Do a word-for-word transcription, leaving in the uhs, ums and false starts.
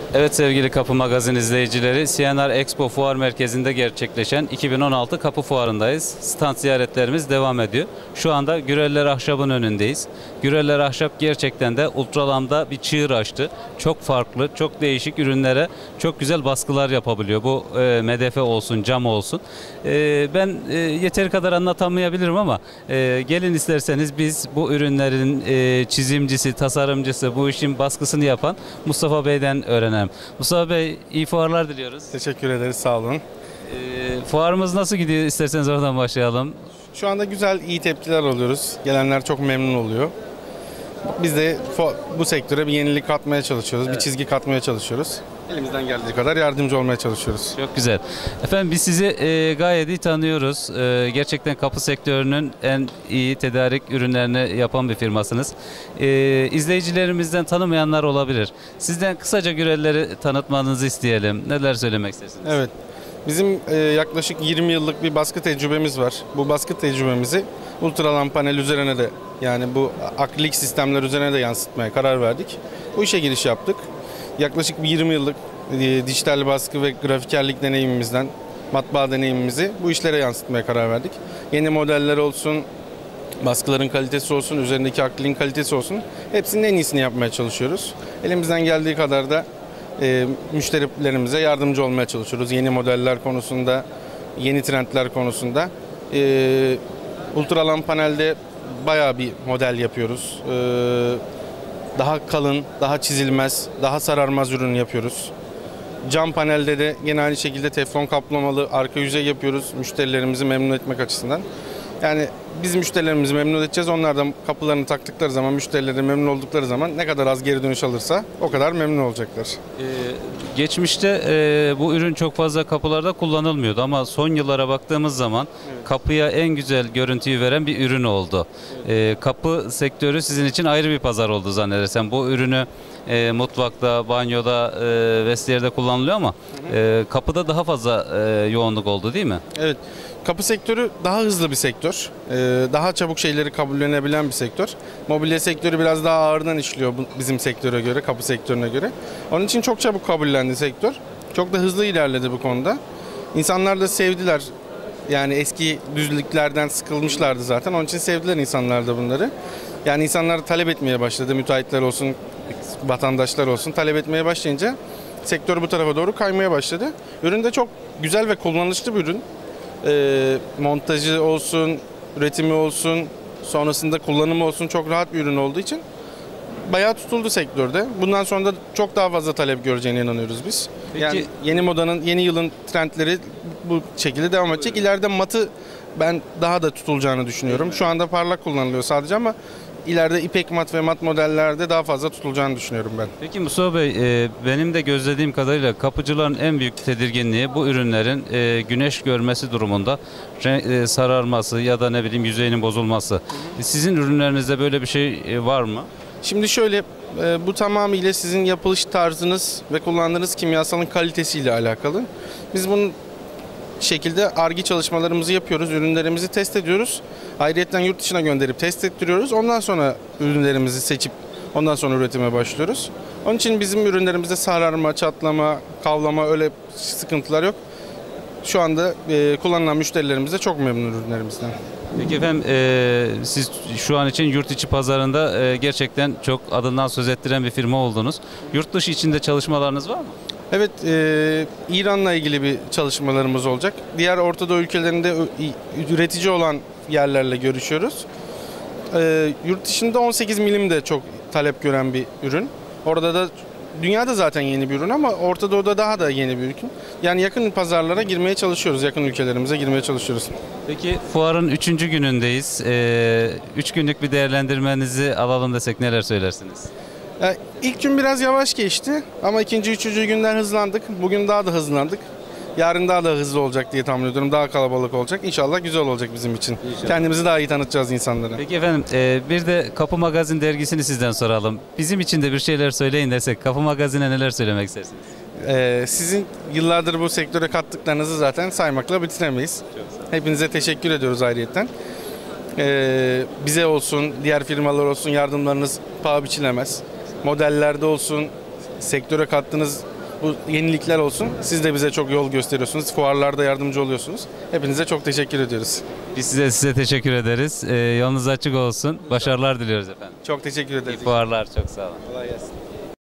Evet sevgili Kapı Magazin izleyicileri, C N R Expo Fuar Merkezi'nde gerçekleşen iki bin on altı Kapı Fuarı'ndayız. Stand ziyaretlerimiz devam ediyor. Şu anda Güreller Ahşap'ın önündeyiz. Güreller Ahşap gerçekten de ultralamda bir çığır açtı. Çok farklı, çok değişik ürünlere çok güzel baskılar yapabiliyor. Bu e, M D F olsun, cam olsun. E, ben e, yeteri kadar anlatamayabilirim ama e, gelin isterseniz biz bu ürünlerin e, çizimcisi, tasarımcısı, bu işin baskısını yapan Mustafa Bey'den öğrenelim. Mustafa Bey, iyi fuarlar diliyoruz. Teşekkür ederiz, sağ olun. E, fuarımız nasıl gidiyor? İsterseniz oradan başlayalım. Şu anda güzel, iyi tepkiler alıyoruz. Gelenler çok memnun oluyor. Biz de bu sektöre bir yenilik katmaya çalışıyoruz, evet. Bir çizgi katmaya çalışıyoruz. Elimizden geldiği kadar yardımcı olmaya çalışıyoruz. Çok güzel. Efendim biz sizi e, gayet iyi tanıyoruz. E, gerçekten kapı sektörünün en iyi tedarik ürünlerini yapan bir firmasınız. E, izleyicilerimizden tanımayanlar olabilir. Sizden kısaca Gürelleri tanıtmanızı isteyelim. Neler söylemek istersiniz? Evet. Bizim e, yaklaşık yirmi yıllık bir baskı tecrübemiz var. Bu baskı tecrübemizi ultralan panel üzerine de, yani bu akrilik sistemler üzerine de yansıtmaya karar verdik. Bu işe giriş yaptık. Yaklaşık bir yirmi yıllık e, dijital baskı ve grafikerlik deneyimimizden, matbaa deneyimimizi bu işlere yansıtmaya karar verdik. Yeni modeller olsun, baskıların kalitesi olsun, üzerindeki akriliğin kalitesi olsun, hepsinin en iyisini yapmaya çalışıyoruz. Elimizden geldiği kadar da e, müşterilerimize yardımcı olmaya çalışıyoruz. Yeni modeller konusunda, yeni trendler konusunda. E, ultralan panelde bayağı bir model yapıyoruz. E, Daha kalın, daha çizilmez, daha sararmaz ürün yapıyoruz. Cam panelde de yine aynı şekilde teflon kaplamalı arka yüzey yapıyoruz müşterilerimizi memnun etmek açısından. Yani biz müşterilerimizi memnun edeceğiz. Onlar da kapılarını taktıkları zaman, müşterileri memnun oldukları zaman ne kadar az geri dönüş alırsa o kadar memnun olacaklar. Ee, geçmişte e, bu ürün çok fazla kapılarda kullanılmıyordu ama son yıllara baktığımız zaman evet. Kapıya en güzel görüntüyü veren bir ürün oldu. Evet. Ee, kapı sektörü sizin için ayrı bir pazar oldu zannedersem. Bu ürünü e, mutfakta, banyoda, e, vestiyerde kullanılıyor ama e, kapıda daha fazla e, yoğunluk oldu değil mi? Evet. Kapı sektörü daha hızlı bir sektör. Daha çabuk şeyleri kabullenebilen bir sektör. Mobilya sektörü biraz daha ağırdan işliyor bizim sektöre göre, kapı sektörüne göre. Onun için çok çabuk kabullendi sektör. Çok da hızlı ilerledi bu konuda. İnsanlar da sevdiler. Yani eski düzlüklerden sıkılmışlardı zaten. Onun için sevdiler insanlar da bunları. Yani insanlar talep etmeye başladı. Müteahhitler olsun, vatandaşlar olsun talep etmeye başlayınca sektör bu tarafa doğru kaymaya başladı. Ürün de çok güzel ve kullanışlı bir ürün. E, montajı olsun, üretimi olsun, sonrasında kullanımı olsun çok rahat bir ürün olduğu için bayağı tutuldu sektörde. Bundan sonra da çok daha fazla talep göreceğine inanıyoruz biz. Peki, yani yeni modanın, yeni yılın trendleri bu şekilde devam edecek. İleride matı ben daha da tutulacağını düşünüyorum. Şu anda parlak kullanılıyor sadece ama İleride ipek mat ve mat modellerde daha fazla tutulacağını düşünüyorum ben. Peki Mustafa Bey, e, benim de gözlediğim kadarıyla kapıcıların en büyük tedirginliği bu ürünlerin e, güneş görmesi durumunda e, sararması ya da ne bileyim yüzeyinin bozulması. Hı hı. Sizin ürünlerinizde böyle bir şey e, var mı? Şimdi şöyle, e, bu tamamıyla sizin yapılış tarzınız ve kullandığınız kimyasalın kalitesiyle alakalı. Biz bunun şekilde Ar-Ge çalışmalarımızı yapıyoruz, ürünlerimizi test ediyoruz. Ayrıyeten yurt dışına gönderip test ettiriyoruz. Ondan sonra ürünlerimizi seçip ondan sonra üretime başlıyoruz. Onun için bizim ürünlerimizde sararma, çatlama, kavlama öyle sıkıntılar yok. Şu anda e, kullanılan müşterilerimiz de çok memnun ürünlerimizden. Peki efendim, e, siz şu an için yurt içi pazarında e, gerçekten çok adından söz ettiren bir firma oldunuz. Yurt dışı içinde çalışmalarınız var mı? Evet, e, İran'la ilgili bir çalışmalarımız olacak. Diğer Orta Doğu ülkelerinde üretici olan yerlerle görüşüyoruz. E, yurt dışında on sekiz milim de çok talep gören bir ürün. Orada da dünyada zaten yeni bir ürün ama Orta Doğu'da daha da yeni bir ürün. Yani yakın pazarlara girmeye çalışıyoruz, yakın ülkelerimize girmeye çalışıyoruz. Peki fuarın üçüncü günündeyiz. E, üç günlük bir değerlendirmenizi alalım desek neler söylersiniz? Yani ilk gün biraz yavaş geçti ama ikinci, üçüncü günden hızlandık. Bugün daha da hızlandık. Yarın daha da hızlı olacak diye tahmin ediyorum. Daha kalabalık olacak. İnşallah güzel olacak bizim için. İnşallah. Kendimizi daha iyi tanıtacağız insanlara. Peki efendim, bir de Kapı Magazin dergisini sizden soralım. Bizim için de bir şeyler söyleyin desek Kapı Magazin'e neler söylemek istersiniz? Ee, sizin yıllardır bu sektöre kattıklarınızı zaten saymakla bitiremeyiz. Hepinize teşekkür ediyoruz ayrıyeten. Ee, bize olsun, diğer firmalar olsun yardımlarınız paha biçilemez. Modellerde olsun, sektöre kattığınız bu yenilikler olsun. Siz de bize çok yol gösteriyorsunuz. Fuarlarda yardımcı oluyorsunuz. Hepinize çok teşekkür ediyoruz. Biz size size teşekkür ederiz. Ee, yolunuz açık olsun. Başarılar diliyoruz efendim. Çok teşekkür ederiz. İyi fuarlar, çok sağ olun. Kolay gelsin.